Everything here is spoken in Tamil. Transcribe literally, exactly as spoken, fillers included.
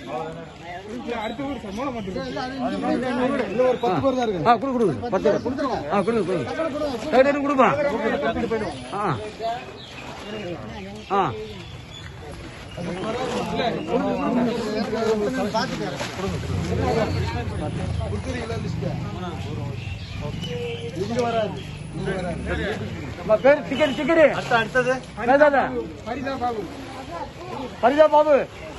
அடுத்த ஊர் சார் மூலம் மட்டும் இல்ல ஒரு பத்து பேர் தான் இருக்கு. ஆ குடு குடு பத்து கொடுத்துருவோம். ஆ குடு குடு டைட் கொடுப்பா. ஆ ஆ பேர் டிக்கெட் டிக்கெட் அடுத்தது பரிதா பாபு பரிதா பாபு